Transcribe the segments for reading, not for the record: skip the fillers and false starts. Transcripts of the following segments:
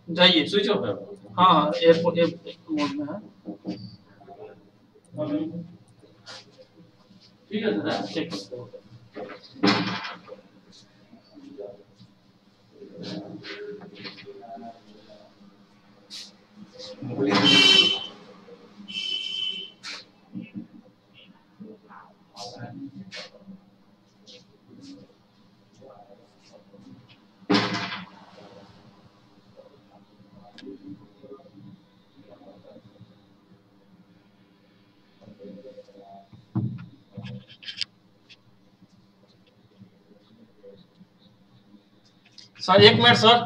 जाइए। Switch off है। हाँ हाँ, एयरपोर्ट मोड में है। ठीक है सर। ठीक है। Sir 1 minute sir.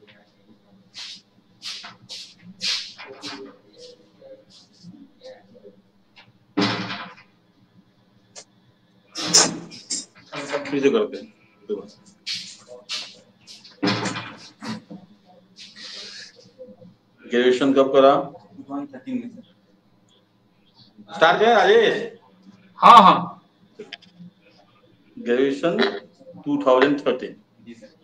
फिर से करते हैं। ग्रेजुएशन कब करा? 2013 में सर। स्टार्ट किया राजेश? हाँ हाँ। ग्रेजुएशन 2013। जी सर।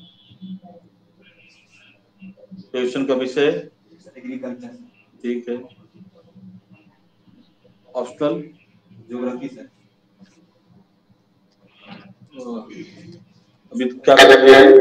ग्रेजुएशन का विषय एग्रीकल्चर। ठीक है। Optional geography sir. अभी क्या कर रहे हैं?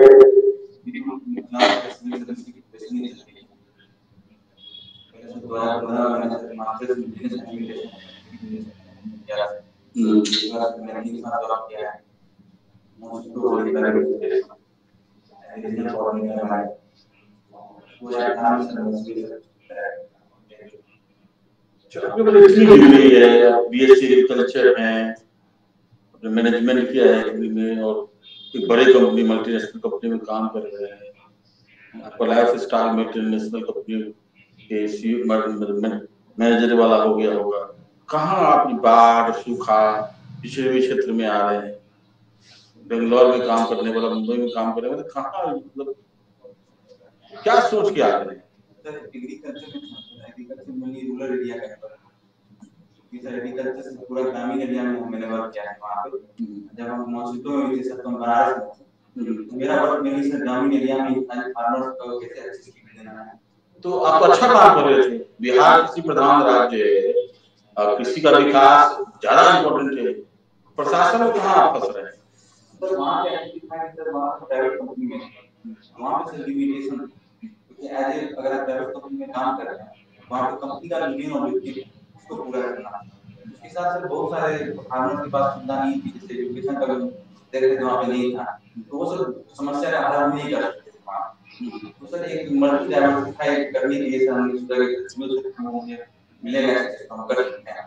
इतनी डिग्री है, बीएससी एग्रीकल्चर है, मैनेजमेंट किया है डिग्री में, और एक बड़े कंपनी मल्टीनेशनल कंपनी में काम कर रहे हैं। आपका लाइफ स्टाइल में इंटरनेशनल कंपनी के मैनेजर वाला हो गया होगा। कहाँ आप बाढ़ सूखा पिछड़े हुए क्षेत्र में आ रहे हैं? बेंगलोर में काम करने वाला, मुंबई में काम करने वाला, कहाँ मतलब क्या सोच के आ रहे हैं? एग्रीकल्चर में रूरल एरिया का एग्रीकल्चर से पूरा ग्रामीण एरिया में मैंने वर्क किया है। वहाँ पे जब हम मौजूदों में थे सर, तो हम बनारस में थे, तो मेरा वर्क मेनली सर ग्रामीण एरिया में फार्मर्स को कैसे अच्छी स्कीम देना है। तो आप अच्छा काम कर रहे थे। बिहार कृषि प्रधान राज्य है, कृषि का विकास ज्यादा इम्पोर्टेंट है, प्रशासन में कहाँ आप फंस रहे हैं? सर वहाँ पे सर वहाँ प्राइवेट कंपनी में वहाँ पे सर लिमिटेशन, क्योंकि अगर आप प्राइवेट कंपनी में काम कर रहे हैं, वहाँ पे कंपनी का विजन और ऑब्जेक्टिव उसको पूरा करना। उसके साथ सर बहुत सारे फार्मर्स के पास सुविधा नहीं थी, जैसे एजुकेशन का देख रहे थे वहाँ पे नहीं था, तो वो सब समस्या का हल नहीं कर सकते थे वहाँ। तो सर एक मल्टी डाइवर्सिफाई करने के लिए सर हमने सोचा कि मिलेगा तो हम कर सकते हैं।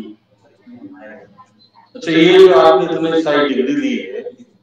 अच्छा, ये जो आपने इतनी सारी डिग्री ली है,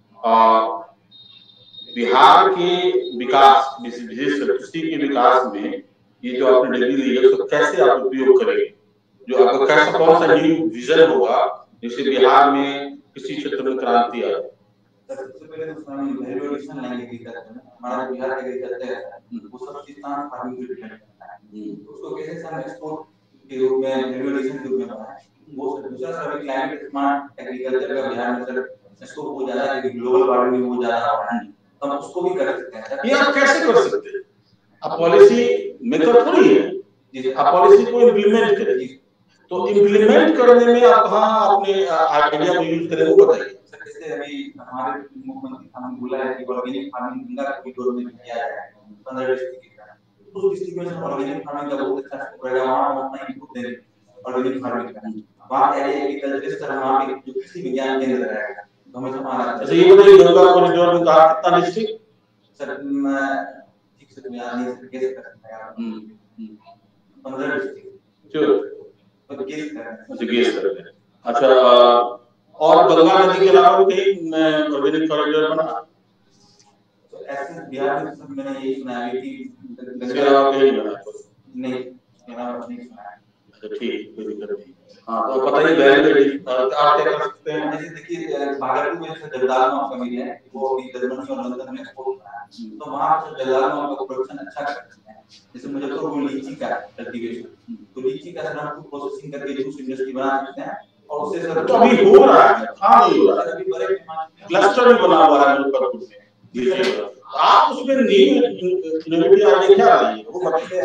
बिहार के विकास विशेष कृषि के विकास में ये जो आपने डिग्री ली है उसका कैसे आप उपयोग करेंगे? जो आपका कैसा कौन सा न्यू विजन होगा जिससे बिहार में कृषि क्षेत्र में क्रांति आए? सबसे पहले तो हम वैल्यू एडिशन लाएंगे एग्रीकल्चर में। हमारा बिहार का एग्रीकल्चर है वो सब किसान फार्मिंग पे डिपेंड करता है, उसको कैसे हम एक्सपोर्ट के रूप में वैल्यू एडिशन के रूप में बनाएं। वो सर दूसरा सर क्लाइमेट स्मार्ट एग्रीकल्चर का बिहार में सर इसको बहुत ज्यादा है कि ग्लोबल वार्मिंग बहुत ज्यादा हो रहा है, तो हम उसको भी कर सकते हैं। ये आप कैसे कर सकते हैं? आप पॉलिसी मेकर थोड़ी है, आप पॉलिसी को इम्प्लीमेंट करें। तो इम्प्लीमेंट करने में आप कहाँ अपने आइडिया को यूज करें वो बताइए। जैसे अभी हमारे मुख्यमंत्री साहब ने बोला है कि ऑर्गेनिक फार्मिंग गंगा कॉरिडोर में किया जाए 15 डिस्ट्रिक्ट के अंदर, उस डिस्ट्रिक्ट में ऑर्गेनिक फार्मिंग का बहुत अच्छा स्कोप रहेगा। वहाँ हम अपना इनपुट देंगे ऑर्गेनिक फार्मिंग का, वहाँ एग्रीकल्चर सर वहाँ पे जो कृषि विज्ञान केंद्र रहेगा तो हमें हमारा। अच्छा, ये बताइए गंगा कॉरिडोर में कहा कितना डिस्ट्रिक्ट? सर ठीक से याद नहीं सर, कैसे कर सकते हैं 15 डिस्ट्रिक्ट जो तो गेस करें। अच्छा, और गंगा नदी के अलावा भी कहीं ऑर्गेनिक कॉरिडोर बना? ऐसे बिहार में सब मैंने यही सुना है कि इसके अलावा कहीं बना नहीं, मेरा नहीं सुना है। अच्छा ठीक, कोई दिक्कत नहीं। हाँ, तो बताइए वैल्यू एडिशन आप क्या कर सकते हैं? जैसे देखिए भागलपुर में जैसे जलदालू आपका मिल है, वो अभी जर्मनी और लंदन में एक्सपोर्ट हो रहा है, तो वहाँ पर जलदालू आपका प्रोडक्शन अच्छा कर सकते हैं। जैसे मुजफ्फरपुर लीची का कल्टीवेशन, तो लीची का सर हम प्रोसेसिंग करके जूस इंडस्ट्री बना सकते हैं, और उससे सर तो अभी हो रहा है, हाँ नहीं हो रहा है, अभी बड़े क्लस्टर भी बना हुआ है मुजफ्फरपुर में, आप उसमें न्यू इनोवेटिव आइडिया क्या लाएंगे वो बताइए।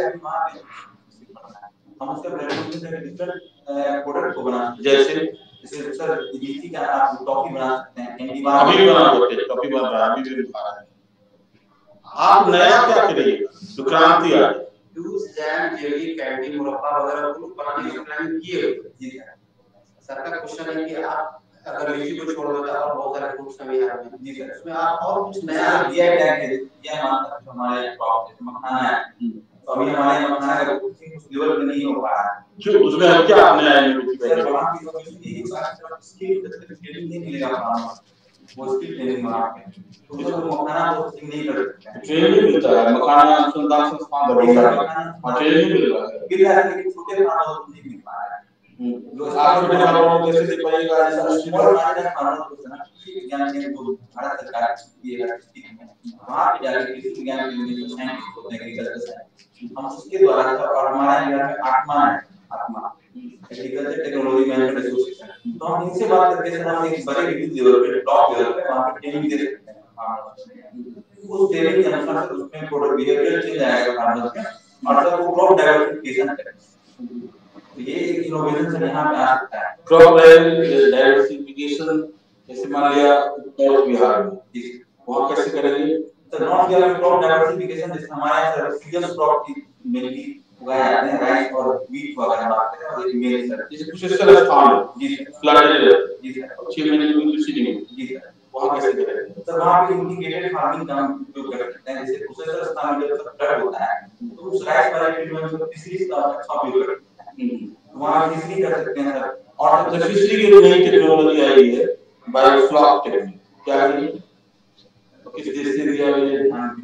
हम उसके रेवोल्यूशन से डिफरेंट प्रोडक्ट को बना जैसे सर लीची का आप टॉफी बना सकते हैं, कैंडी बार अभी बना सकते हैं, टॉफी बन रहा है, अभी भी बना रहा है। आप नया क्या करिएगा जो क्रांति आए? जूस, जैम, जेली, कैंडी, मुरब्बा वगैरह को बनाने की प्लानिंग किए हुए जी सर का क्वेश्चन है कि आप अगर लीची को छोड़ देते और बहुत सारे फ्रूट्स में आ रहे हैं जी सर, उसमें आप और कुछ नया जीआई टैग है, जीआई मानता है हमारे क्रॉप जैसे मखाना है, तो अभी हमारे मखाना का कुछ लेवल पे नहीं हो पा रहा है, जो उसमें हम क्या नया इनोवेटिव सर करेंगे? वहाँ की इनोवेशन यही बात स्किल ट्रेनिंग नहीं मिलेगा फार्मर, वो स्किल ट्रेनिंग वहाँ पे तो वो मखाना प्रोसेसिंग नहीं कर सकते, ट्रेनिंग मिलता है, मखाना अनुसंधान संस्थान दरोगा ट्रेनिंग मिल रहा है, मिल रहा है, लेकिन छोटे फार्मर को नहीं मिल पा रहा है। जो आप छोटे फार्मरों को कैसे दे पाइएगा? स्मॉल मार्जिनल फार्मर को ना विज्ञान केंद्र जो भारत सरकार की है वहाँ पे जाके कृषि विज्ञान केंद्र में साइंटिस्ट होते हैं, एग्रीकल्चर साइंटिस्ट, हम उसके द्वारा और हमारे यहाँ में आत्मा एग्रीकल्चर टेक्नोलॉजी मैनेजमेंट एसोसिएशन, तो हम इनसे बात करके सर हम एक बड़े लेवल पे टॉप लेवल पे वहाँ पे ट्रेनिंग दे सकते हैं। उस ट्रेनिंग के अनुसार सर उसमें प्रोडक्ट बिहेवियर चेंज आएगा फार्मर में और सर वो क्रॉप डाइवर्सिफिकेशन करेंगे, तो ये एक इनोवेशन सर यहाँ पे आ सकता है। क्रॉप डाइवर्सिफिकेशन जैसे मान लिया नॉर्थ बिहार में, वहाँ कैसे करेंगे? तो नॉर्थ बिहार में क्रॉप डाइवर्सिफिकेशन जैसे हमारे सर सीजन क्रॉप की मेनली उगाए जाते हैं, राइस और व्हीट वगैरह बात करें और एक मेन सर जैसे कुछ ऐसा स्थान जी सर फ्लडेड जी सर 6 महीने में कृषि नहीं होती, जी सर वहाँ कैसे करेंगे? सर वहाँ पे इंटीग्रेटेड फार्मिंग का हम उपयोग कर सकते हैं, जैसे प्रोसेसर स्थान में जब फ्लड होता है तो उस राइस वैरायटी में हम फिशरीज का अच्छा उपयोग करते हैं, वहाँ फिशरी कर सकते हैं सर। और फिशरी की नई टेक्नोलॉजी आई है बायोफ्लॉक टेक्निक, क्या है किस देश से दिया है?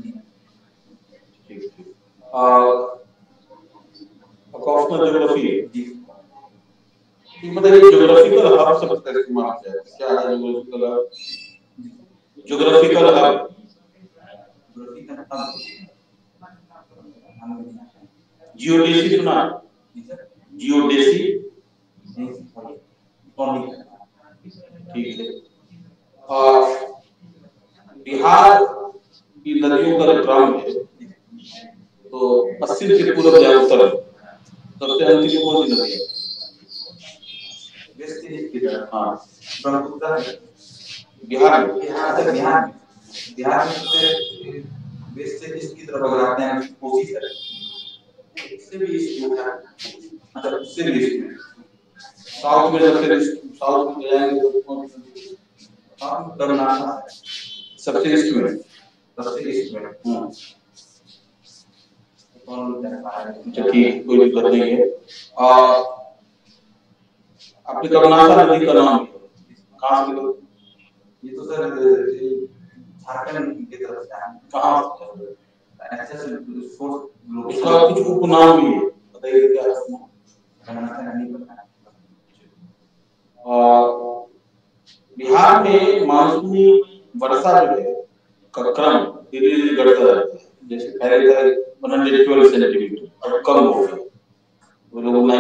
ठीक ठीक। कॉस्मो ज्योग्राफी जी मतलब ज्योग्राफिकल हब शब्द का इस्तेमाल किया है, क्या है geographical hub? Geographical hub geodesy सुना? जियोडेसी ठीक है। बिहार की नदियों का क्रम है, तो पश्चिम से पूर्व या उत्तर सबसे अंतिम कौन सी नदी है? वेस्ट ईस्ट की तरफ, हाँ ब्रह्मपुत्र बिहार में। बिहार में सबसे वेस्ट से ईस्ट की तरफ अगर आते हैं कोसी सर, उससे भी ईस्ट में था, अच्छा उससे भी ईस्ट में, साउथ में सबसे साउथ में जाएंगे तो कौन सी नदी? साउथ में कर्नाटक सबसे ईस्ट में, सबसे ईस्ट में अच्छा ठीक, कोई दिक्कत नहीं है। आपने कर्नाटक नदी का नाम कहाँ से? ये तो सर झारखंड की तरफ से है, कहाँ? अच्छा सोर्स उसका कुछ उपनाम भी है, बताइए क्या है? कर्नाटक नहीं पता। बिहार में मानसूनी वर्षा जो है का क्रम धीरे धीरे घटता रहता है, जैसे पहले था 112 सेंटीमीटर, अब कम हो गया, वो लोग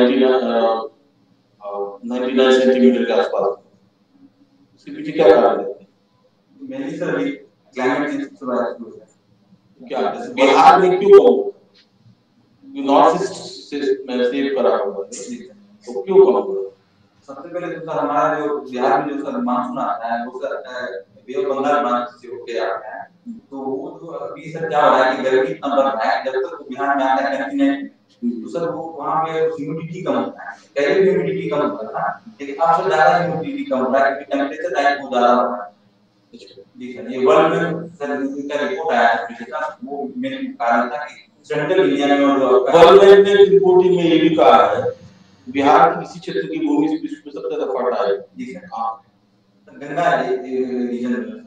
99 सेंटीमीटर के आसपास। इसके पीछे क्या कारण है? मेनली सर अभी क्लाइमेट चेंज से शुरू है, क्या बिहार में क्यों कम? नॉर्थ ईस्ट में सेव करा हुआ है, तो क्यों कम हुआ? सबसे पहले तो सर हमारा जो बिहार में जो सर मानसून आता है वो sir bay of Bengal monsoon से होके आता है, तो वो जो अभी सर क्या हो रहा है कि गर्मी इतना बढ़ रहा है, जब तक वो बिहार में आता है कंटिनेंट तो सर वो वहाँ पे ह्यूमिडिटी कम होता है, पहले ह्यूमिडिटी कम होता था लेकिन अब सर ज्यादा ह्यूमिडिटी कम हो रहा है क्योंकि टेम्परेचर राइज बहुत ज्यादा हो रहा है। जी सर, ये वर्ल्ड में सर इनका रिपोर्ट आया था पिछले साल, वो मेन कारण था कि सेंट्रल इंडिया में और वर्ल्ड बैंक ने रिपोर्टिंग में ये भी कहा है बिहार की किसी क्षेत्र की भूमि से विश्व में सबसे ज्यादा फर्टाइल है। जी सर, हाँ गंगा रीजन में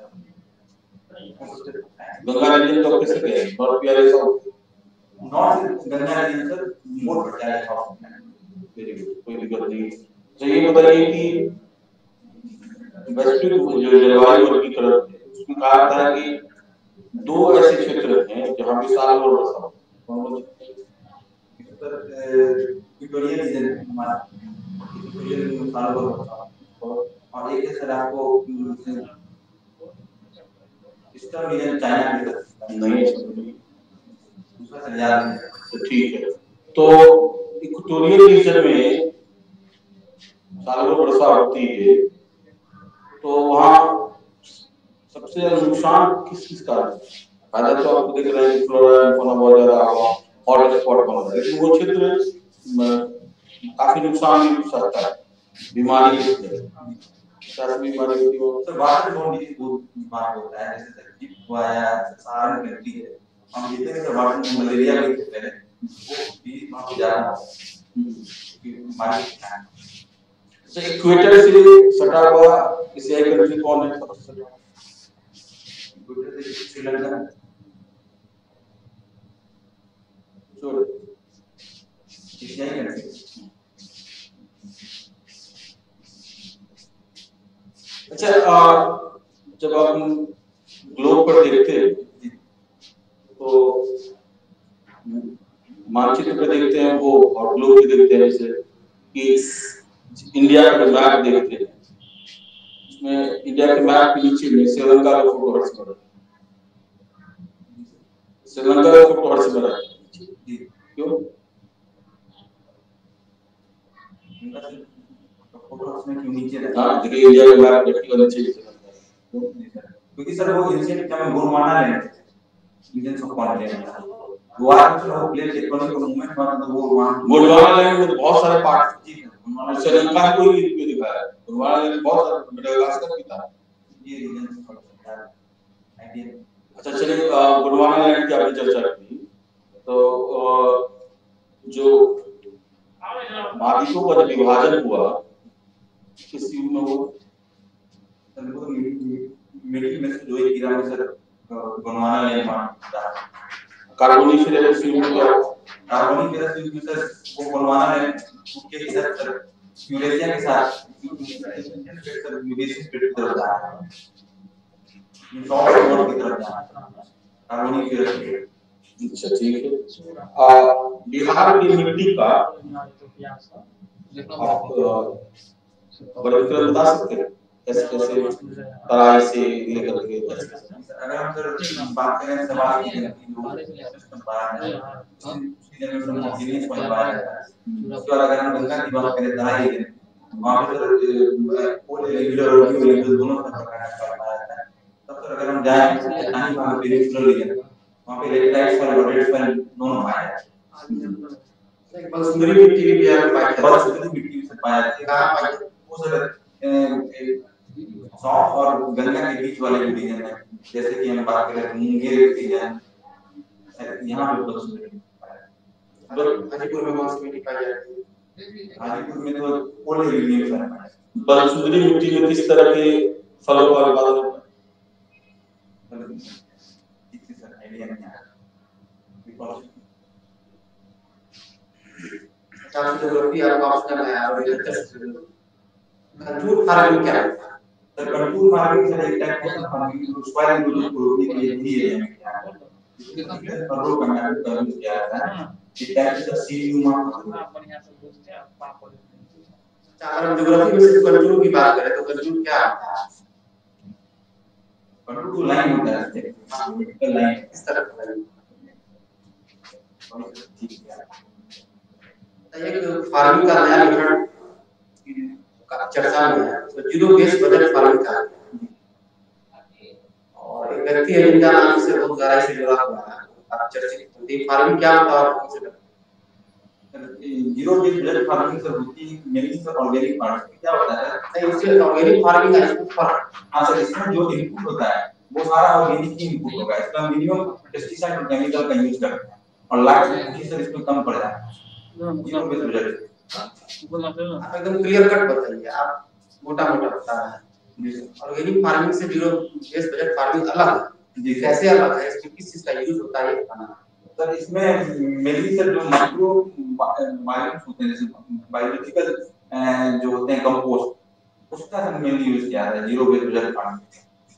गंगा रीजन तो कैसे गए north Bihar south north Ganga region sir more fertile है साउथ में। वेरी गुड, कोई दिक्कत नहीं। तो ये बताइए कि वैश्विक जो जलवायु वर्गीकरण है उसमें कहा था कि 2 ऐसे क्षेत्र हैं जहाँ पे साल भर वर्षा होती है, इक्वेटोरियल रीजन हमारा, इक्वेटोरियल रीजन में साल भर वर्षा और एक है सर आपको ईस्टर्न रीजन चाइना के तरफ नहीं दूसरा सर याद नहीं। तो ठीक है। तो इक्वेटोरियल रीजन में सालों वर्षा होती है, तो वहाँ सबसे ज्यादा नुकसान किस किस का है? फायदा तो आपको देख रहे हैं, फ्लोरा एंड फौना बहुत ज्यादा हॉट स्पॉट बन रहा है, लेकिन वो क्षेत्र काफी नुकसान भी सकता है, बीमारी भी बीमारी होती है। सर वाटर बोर्न डिजीज बहुत बीमार होता है, जैसे तकलीफ हुआ या सारण करती है, हम देखते हैं सर वाटर में मलेरिया भी पहले वो भी वहाँ पे ज्यादा बीमारी है। तो इक्वेटर से सटा हुआ एशियाई कंट्री कौन है? सबसे सटा इक्वेटर से श्रीलंका जो एशियाई कंट्री। अच्छा, जब आप ग्लोब पर देखते हैं तो मानचित्र पे देखते हैं वो, और ग्लोब पे देखते हैं, जैसे कि इंडिया का मैप देखते हैं, उसमें इंडिया के मैप के नीचे में श्रीलंका का फोटो हर समय, श्रीलंका का फोटो हर समय रहता है। क्यों? फोटो उसमें क्यों नीचे रहता है? हाँ, देखिए इंडिया का मैप देखिए नीचे क्योंकि सर वो एशियन क्या में Gondwana land Indian subcontinent वो आज जो प्लेट टेक्टोनिक मूवमेंट हुआ था, वो गोंडवाना लैंड में बहुत सारे पार्ट जी है, श्रीलंका को भी दिखाया है, गोंडवाना लैंड बहुत सारे मेडागास्कर भी था, ये रीजन आइडिया। अच्छा चलिए, गोंडवाना लैंड की आपने चर्चा की, तो जो महाद्वीपों का जब विभाजन हुआ किस युग में हुआ? मिडिल में से जो एक कीड़ा में सर गोंडवाना लैंड था। कार्बोनिफेरस युग में क्या? कार्बोनिफेरस युग में सर वो गोंडवाना लैंड के इधर सर यूरेशिया के साथ सर यूरेशियन प्लेट की तरफ जा रहा है, नॉर्थ नॉर्थ की तरफ जा रहा है कार्बोनिफेरस। अच्छा ठीक है। बिहार की मिट्टी का आप वर्गीकरण बता सकते हैं कैसे कैसे तराई से लेकर के? अगर हम सर बात करें सवाल की उसके बाद अगर हम गंगा की बात करें तराई की, वहाँ पे सर पोल रेगुलर और न्यू रेगुलर दोनों प्रकार का पाया जाता है। तब सर अगर हम जाएं चट्टानी वहाँ पे पेनिनसुलर रीजन, वहाँ पे लेटेराइट्स और लैटेराइट्स पर दोनों पाया जाता है। बलसुंदरी मिट्टी भी बिहार में पाई जाती है। बलसुंदरी मिट्टी से पाया जाता है वो सर सौंफ और गंगा के बीच वाले रीजन है, जैसे कि हम बात करें मुंगेर रीजन, यहाँ पे बलसुंदरी हाजीपुर में कौन सी मिट्टी पाई जाती है? हाजीपुर में तो पोल रीजन है। बलसुंदरी मिट्टी में किस तरह के फलों का उत्पादन होता है? सर आइडिया नहीं आ रहा। ज्योग्राफी आपका ऑप्शनल है और कंट्रोल फार्मिंग क्या है? सर कंट्रोल फार्मिंग सर एक टाइप का फार्मिंग सॉइल ग्रोथ के लिए है, कंट्रोल करना का यूज किया जाता है। इस टाइप का सीयूमा अगर हम ज्योग्राफी में सिर्फ कंट्रोल की बात करें तो कंट्रोल क्या होता है? कंट्रोल लाइन होता है, वर्टिकल लाइन इस तरह का एक फार्मिंग का नया मेथड चर्चा में है, तो जीरो बेस्ड बजट फार्मिंग का, और एक व्यक्ति है जिनका नाम से बहुत गहराई से जुड़ा हुआ है, आप चर्चित होती फार्मिंग क्या होता है आपको से? Zero based budget farming sir होती है मेनली सर ऑर्गेनिक फार्मिंग। क्या होता है नहीं, उससे ऑर्गेनिक फार्मिंग का इनपुट फर्क। हां सर, इसमें जो इनपुट होता है वो सारा ऑर्गेनिक ही इनपुट होगा, इसका मिनिमम पेस्टिसाइड और केमिकल का यूज करते हैं और लागत भी सर इसमें कम पड़ जाता है। जीरो बेस्ड बजट आप एकदम क्लियर कट बताइए, आप मोटा मोटा बता रहे हैं। ऑर्गेनिक फार्मिंग से जीरो बेस्ड बजट फार्मिंग अलग है जी, कैसे अलग है, इसमें किस चीज का यूज होता है ये बताना सर। इसमें मेनली सर जो माइक्रो बायोम्स होते हैं, जैसे बायोलॉजिकल जो होते हैं कंपोस्ट, उसका सर मेनली यूज किया जाता है जीरो बेस्ड बजट फार्मिंग।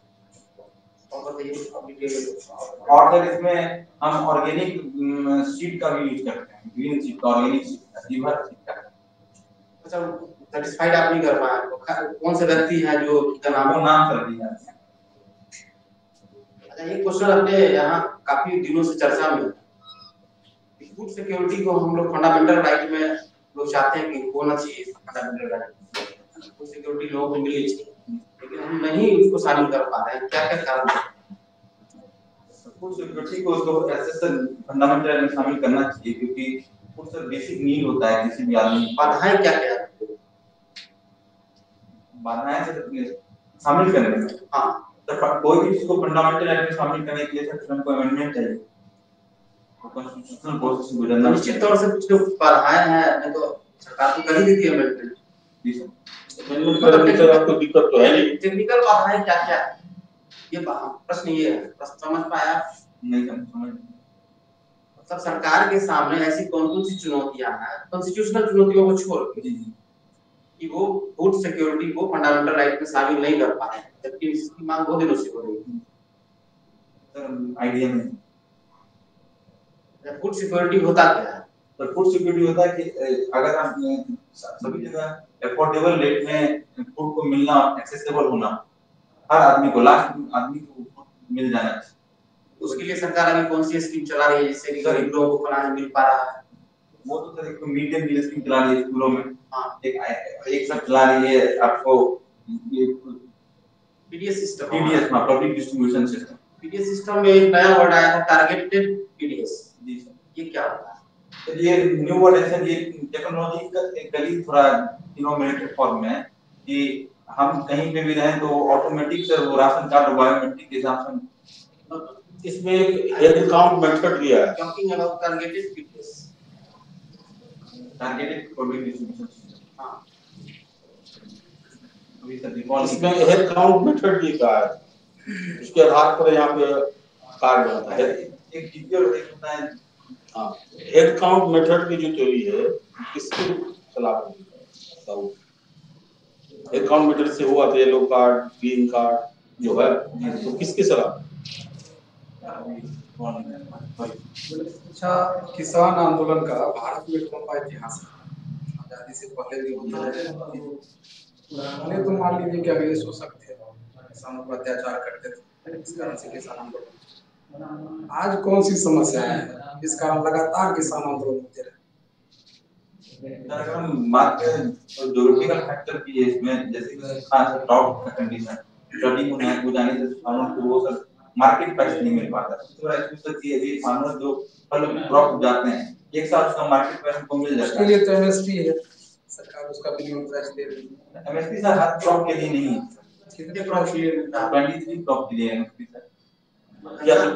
और सर इसमें हम ऑर्गेनिक सीड का भी यूज करते हैं, ग्रीन सीड का, ऑर्गेनिक सीड का, जीवर सीड का। अच्छा, सेटिस्फाइड आप नहीं कर पाए, कौन सा व्यक्ति है जो नाम कर दिया? अच्छा, एक क्वेश्चन अपने यहाँ काफी दिनों से चर्चा में है। फूड सिक्योरिटी को हम लोग फंडामेंटल राइट में लोग चाहते हैं कि होना चाहिए फंडामेंटल राइट, फूड सिक्योरिटी लोगों को मिलनी चाहिए, लेकिन हम नहीं उसको शामिल कर पा रहे हैं। क्या क्या कारण है? फूड सिक्योरिटी को तो ऐसे फंडामेंटल राइट में शामिल करना चाहिए, क्योंकि फूड सर बेसिक नीड होता है किसी भी आदमी। बाधाएं क्या क्या है? बाधाएं शामिल करने में, हाँ, तो कोई भी चीज को फंडामेंटल राइट में शामिल करने के लिए सर हमको अमेंडमेंट चाहिए, कॉन्स्टिट्यूशनल प्रोसेस से गुजरना। निश्चित तौर से कुछ जो बाधाएं हैं, नहीं तो सरकार को कर ही देती है अमेंडमेंट। जी सर, कोई दिक्कत तो है नहीं। टेक्निकल बाधाएं क्या क्या है? ये प्रश्न ये है, प्रश्न समझ पाया? नहीं समझ। मतलब सरकार के सामने ऐसी कौन कौन सी चुनौतियां हैं, कॉन्स्टिट्यूशनल चुनौतियों को छोड़ के, कि वो फूड सिक्योरिटी को फंडामेंटल राइट में शामिल नहीं कर पा रहे हैं, जबकि इसकी मांग बहुत दिनों से हो रही है। सर आइडिया नहीं। फूड सिक्योरिटी होता क्या है? तो फूड सिक्योरिटी होता है कि अगर आप सभी जगह अफोर्डेबल रेट में फूड को मिलना, एक्सेसिबल होना, हर आदमी को, लास्ट आदमी को मिल जाना चाहिए। उसके लिए सरकार अभी कौन सी स्कीम चला रही है जिससे कि गरीब लोगों को खाना मिल पा रहा है? वो तो सर एक मिड डे मील स्कीम चला रही है स्कूलों में। हाँ, एक सब चला रही है आपको पीडीएस सिस्टम। पीडीएस में public distribution system. PDS system में एक नया वर्ड आया था, टारगेटेड पीडीएस। जी सर, ये क्या होता है? तो ये न्यू वर्ड है सर, ये टेक्नोलॉजी का एक गली थोड़ा इनोवेटिव फॉर्म में है कि हम कहीं पे भी रहें तो ऑटोमेटिक सर वो राशन कार्ड और बायोमेट्रिक के हिसाब से इसमें एक हेड काउंट मेथड दिया है। Talking about targeted PDS, targeted public distribution system. हां, अभी सर रिकॉल इसमें हेड काउंट मेथड लिखा है, उसके आधार पर यहाँ पे कार्ड बनता है। एक डिटेल होता है। हाँ, हेड काउंट मेथड की जो थ्योरी है किसके खिलाफ है? हेड काउंट मेथड से हुआ था येलो कार्ड, ग्रीन कार्ड जो है, तो किसके खिलाफ? अच्छा, किसान आंदोलन का भारत में कौन सा इतिहास है? आजादी से पहले भी होता है। पहले तो मान लीजिए कि अंग्रेज शोषक थे, किसानों पर अत्याचार करते थे, इस कारण से किसान आंदोलन। आज कौन सी समस्या है इस कारण लगातार किसान आंदोलन होते रहे? अगर हम बात करें तो ज्योग्राफिकल फैक्टर भी है इसमें, जैसे कि खास क्रॉप का कंडीशन, फ्लडिंग हो जाने से किसानों को वो सर मार्केट प्राइस नहीं मिल पाता। सबसे बड़ा इशू सर ये है, फार्मर जो फल क्रॉप उगाते हैं एक साल उसका मार्केट प्राइस उनको मिल जाता है। उसके लिए तो एमएसपी है, सरकार उसका मिनिमम प्राइस दे रही है। एमएसपी सर हर क्रॉप के लिए नहीं है, कितने क्रॉप के लिए मिलता है? 23 क्रॉप के लिए एमएसपी सर। या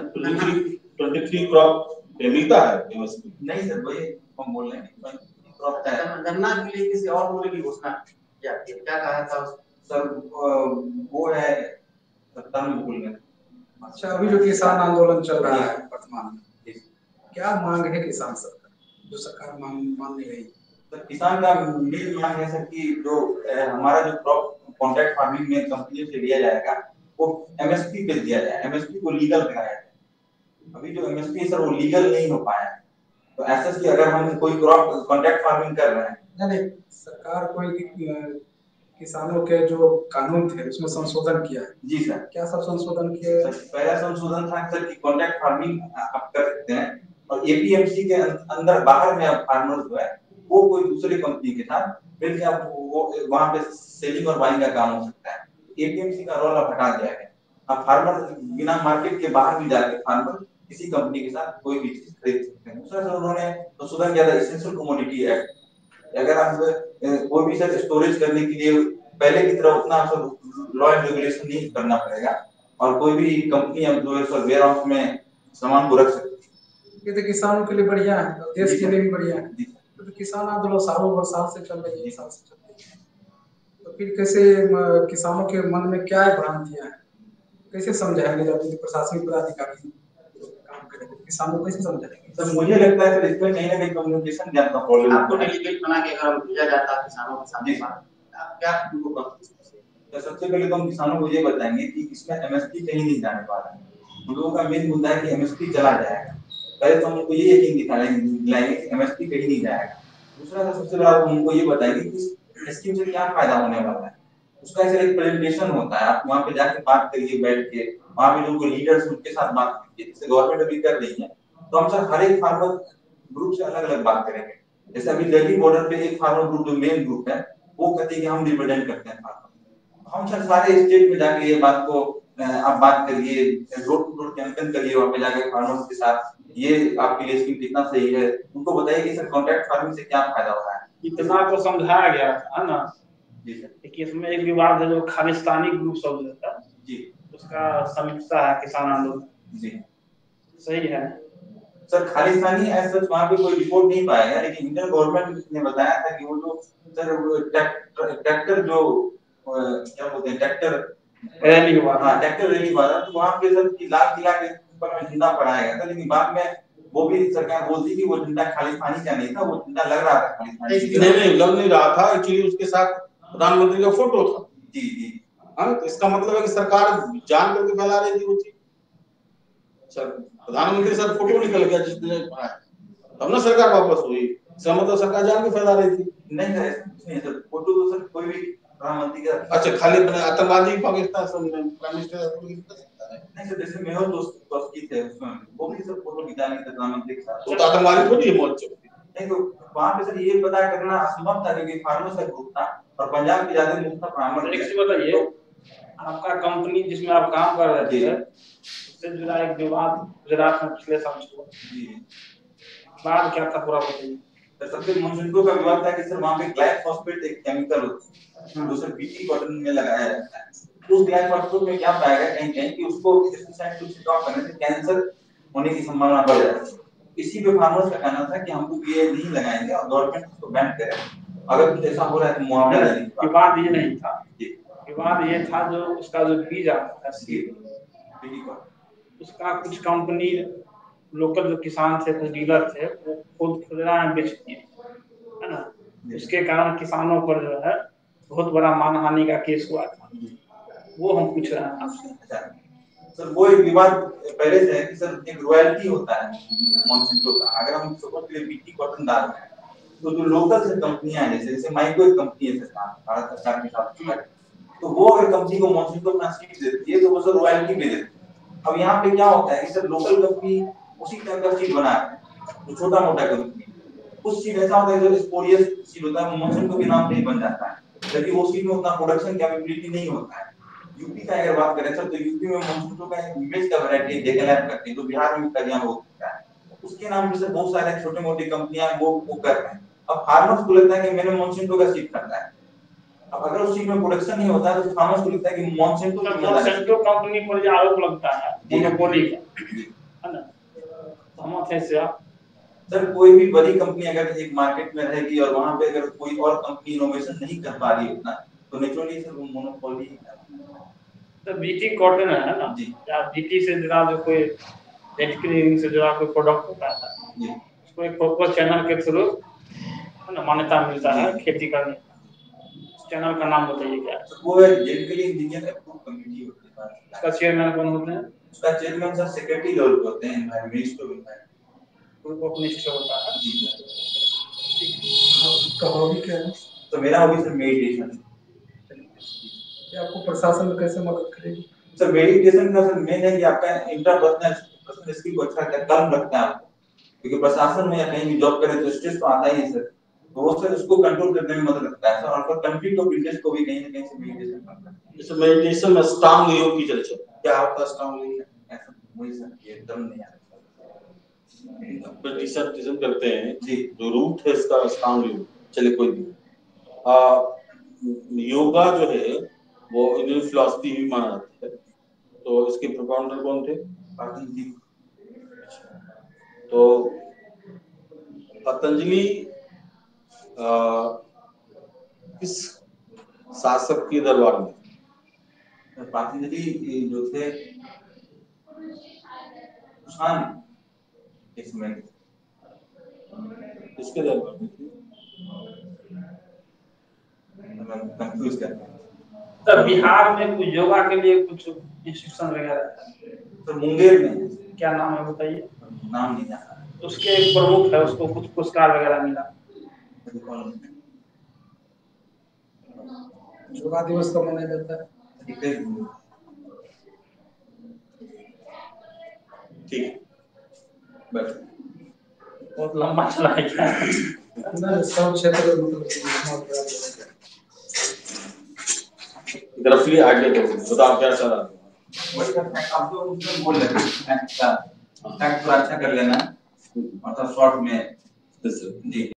23 क्रॉप पे मिलता है एमएसपी? नहीं सर, वही हम बोल रहे हैं 23 क्रॉप का है। गन्ना के लिए किसी और मूल्य की घोषणा क्या कहा था सर? वो है 70 में भूल गए। अच्छा, अभी जो किसान आंदोलन चल रहा है वर्तमान में, क्या मांग है किसान सरकार, जो सरकार मान नहीं रही? तो किसान का मेन मांग है सर कि जो हमारा जो क्रॉप कॉन्ट्रैक्ट फार्मिंग में कंपनी से दिया जाएगा वो एमएसपी पे दिया जाए, एमएसपी को लीगल कराया जाए। अभी जो एमएसपी है सर वो लीगल नहीं हो पाया है। तो ऐसा कि अगर हम कोई क्रॉप कॉन्ट्रैक्ट फार्मिंग कर रहे हैं, नहीं, सरकार कोई किसानों के जो कानून थे उसमें संशोधन किया है। जी सर। क्या सब संशोधन किया है? पहला संशोधन था सर कि कॉन्ट्रैक्ट फार्मिंग आप कर सकते हैं और एपीएमसी के अंदर बाहर में आप फार्मर जो है वो कोई दूसरी कंपनी के साथ मिलकर आप वो वहां पे सेलिंग और बाइंग का काम हो सकता है। एपीएमसी का रोल अब हटा दिया है। अब फार्मर बिना मार्केट के बाहर भी जाके फार्मर किसी कंपनी के साथ कोई भी चीज खरीद सकते हैं। दूसरा सर उन्होंने संशोधन किया था एसेंशियल कमोडिटी एक्ट। अगर आप कोई भी सर स्टोरेज करने के लिए पहले की तरह उतना लॉ एंड रेगुलेशन नहीं करना पड़ेगा और कोई भी कंपनी अब जो है सर वेयर हाउस में सामान को रख सकती है। ये तो किसानों के लिए बढ़िया है, देश के लिए भी बढ़िया है। तो किसान आंदोलन साल से चल रही है, साल से चल रही है, तो फिर कैसे किसानों के मन में क्या भ्रांतियां हैं, कैसे समझाएंगे जब प्रशासनिक पदाधिकारी काम करेंगे, किसानों को कैसे समझाएंगे? सर मुझे लगता है सर इसमें कहीं ना कहीं कम्युनिकेशन गैप का प्रॉब्लम है। आपको डेलीगेट बना के अगर भेजा जाता किसानों के साथ, आप क्या उनको कहते? तो सबसे पहले तो हम किसानों को ये बताएंगे कि इसमें एमएसपी कहीं नहीं जाने वाला है। हम लोगों का मेन मुद्दा है कि एमएसपी चला जाएगा। पहले तो हम उनको ये यकीन दिलाएंगे कि एमएसपी कहीं नहीं जाएगा। दूसरा तो सबसे बड़ा हम उनको ये बताएंगे कि इस स्कीम से क्या फायदा होने वाला है। उसका ऐसे एक प्रेजेंटेशन होता है, आप वहां पे जाके बात करिए बैठ के वहाँ पे जो कोई लीडर्स उनके साथ बात कीजिए, जैसे गवर्नमेंट अभी कर रही है। तो हम सर हर एक फार्मर ग्रुप से अलग अलग बात करेंगे। जैसे अभी दिल्ली बॉर्डर पे एक फार्मर ग्रुप जो मेन ग्रुप है वो कहते हैं कि हम रिप्रेजेंट करते हैं फार्मर। हम सर सारे स्टेट में जाके ये बात को आप बात करिए, डोर टू डोर कैंपेन करिए, वहाँ पे जाके फार्मर्स के साथ ये आपके लिए स्कीम कितना सही है, उनको बताइए कि सर कॉन्ट्रैक्ट फार्मिंग से क्या फायदा हो रहा है। इतना तो समझाया गया है ना जी सर। कि इसमें एक विवाद है जो खालिस्तानी ग्रुप सब है जी उसका समीक्षा है किसान आंदोलन। जी सही है सर। खालिस्तानी ऐसा वहाँ पे कोई रिपोर्ट नहीं पाया है, लेकिन इंडियन गवर्नमेंट ने बताया था कि वो जो सर ट्रैक्टर जो क्या बोलते हैं ट्रैक्टर रैली हुआ था। हाँ ट्रैक्टर रैली हुआ था, तो वहाँ पे सर की लाल किला के ऊपर में झंडा फहराया गया था, लेकिन बाद में वो भी सरकार बोलती कि वो झंडा खालिस्तानी का नहीं था, वो झंडा लग रहा था खालिस्तानी। नहीं लग नहीं रहा था, एक्चुअली उसके साथ प्रधानमंत्री का फोटो था। जी जी हाँ, तो इसका मतलब है कि सरकार जान करके फैला रही थी वो चीज। सर प्रधानमंत्री सर फोटो निकल गया जिस दिन बनाया, तब ना सरकार वापस हुई। इसका मतलब सरकार जान के फैला रही थी। नहीं सर, कुछ नहीं सर, फोटो तो सर कोई भी प्रधानमंत्री का अच्छा, खाली आतंकवादी पाकिस्तान प्राइम मिनिस्टर नहीं सर। जैसे मेहुल चौकसी थे उसमें वो भी सब फोटो खिंचा नहीं थे प्रधानमंत्री के साथ, तो आतंकवादी थोड़ी है मौत चौकसी। नहीं तो वहां पे सर ये पता करना असंभव था क्योंकि फार्मर्स का ग्रुप था और पंजाब के ज्यादा मुख्य फार्मर एक चीज बताइए, आपका कंपनी जिसमें आप काम कर रहे थे उससे जुड़ा एक विवाद गुजरात में पिछले साल हुआ। जी बाद क्या था पूरा बताइए। सबसे मोनसेंटो का विवाद था कि सर वहां पे ग्लाइफोसफेट एक केमिकल होता है जो सर बीटी कॉटन में लगाया जाता है। उस ग्लाइफोसफेट में क्या पाया गया कहीं कहीं कि उसको पेस्टिसाइड को छिड़काव करने से कैंसर होने की संभावना बढ़ जाती है। इसी पे फार्मर्स का कहना था कि हम लोग ये नहीं लगाएंगे और गवर्नमेंट इसको बैन करे, अगर कुछ ऐसा हो रहा है तो मुआवजा देने की बात। विवाद ये नहीं था, विवाद ये था जो उसका जो बीज आता था बीटी कॉटन उसका कुछ कंपनी लोकल जो किसान थे कुछ डीलर थे वो खुद खुदरा में बेच दिए है ना। उसके कारण किसानों पर जो है बहुत बड़ा मानहानि का केस हुआ था, वो हम पूछ रहे हैं आपसे। सर वो एक विवाद पहले से है कि सर एक रॉयल्टी होता है मोनसेंटो का, अगर हम सपोज के लिए बीटी कॉटन डाल रहे हैं तो जो लोकल से कंपनियां हैं जैसे माइक्रो एक कंपनी है सरकार भारत सरकार के साथ, तो वो अगर कंपनी को मोनसेंटो अपना सीड देती है तो वो सर रॉयल्टी भी देती है। अब यहाँ पे क्या होता है कि सर लोकल कंपनी उसी तरह का सीड बना रहे हैं तो छोटा मोटा कंपनी कुछ सीड ऐसा होता है जो स्पोरियस सीड होता है, मोनसेंटो के नाम पे ही बन जाता है, जबकि वो सीड में उतना प्रोडक्शन कैपेबिलिटी नहीं होता है। यूपी का अगर बात करें सर तो यूपी में मोनसेंटो का एक इमेज का वैरायटी डेकलैप करते हैं जो बिहार में करिया हो सकता है, उसके नाम पे सर बहुत सारे छोटे मोटे कंपनियां वो कर रहे हैं। अब फार्मर्स को लगता है कि मैंने मोनसेंटो का सीड करना है, अब अगर उस चीज में प्रोडक्शन नहीं होता है तो फार्मर्स को लगता है कि मोनसेंटो कंपनी पर जो आरोप लगता है मोनोपोली का है ना, सहमत है इससे आप? सर कोई भी बड़ी कंपनी अगर एक मार्केट में रहेगी और वहां पे अगर कोई और कंपनी इनोवेशन नहीं कर पा रही है उतना तो नेचुरली सर वो मोनोपोली तो बीटी कॉटन है ना जी या बीटी से जुड़ा जो कोई से जुड़ा कोई प्रोडक्ट होता है जी उसको एक प्रॉपर चैनल के थ्रू है ना मान्यता मिलता है खेती करने का। चैनल का नाम बताइए क्या है? वो है जेनेटिकली इंजीनियर अप्रूव कमेटी होती है, उसका चेयरमैन कौन होते हैं? उसका चेयरमैन सर सेक्रेटरी लेवल पे होते हैं, environment of environment group of minister होता है। जी आपका हॉबी क्या है? तो मेरा हॉबी सर मेडिटेशन है। ये आपको प्रशासन में कैसे मदद करेगी? सर मेडिटेशन का सर मेन है कि आपका इंटरपर्सनल स्किल को अच्छा कम रखता है आपको, क्योंकि प्रशासन में या कहीं भी जॉब करें तो स्ट्रेस तो आता ही है सर, तो वो सर उसको कंट्रोल करने में मदद करता है सर, और फिर कंफ्लिक्ट ऑफ इंटरेस्ट को भी कहीं ना कहीं से मेडिटेशन कम करता है। जैसे मेडिटेशन में अष्टांग योग की चर्चा, क्या होता है अष्टांग योग? ऐसा वही सर ये एकदम नहीं आता मेडिटेशन करते हैं जी, जो रूट है इसका अष्टांग योग। चलिए कोई नहीं, योगा जो है वो इंडियन फिलॉसफी भी माना जाता है, तो इसके प्रोपाउंडर कौन थे? पतंजलि। तो पतंजलि किस शासक के दरबार में? पतंजलि जो थे कुषाण इस समय किसके दरबार में थे? कंफ्यूज करते हैं तो बिहार में कुछ योगा के लिए कुछ इंस्टीट्यूशन वगैरह है? तो मुंगेर में क्या नाम है बताइए? नाम नहीं जाना उसके एक प्रमुख है, उसको कुछ पुरस्कार वगैरह मिला। योगा दिवस कब मनाया जाता है? ठीक है, बस बहुत लंबा चला है क्या? सब क्षेत्र मतलब रफली आगे दो, बताओ क्या चल रहा है। वही करना है, आप तो उसमें बोल रहे थे फैक्ट पूरा अच्छा कर लेना, मतलब शॉर्ट में जी।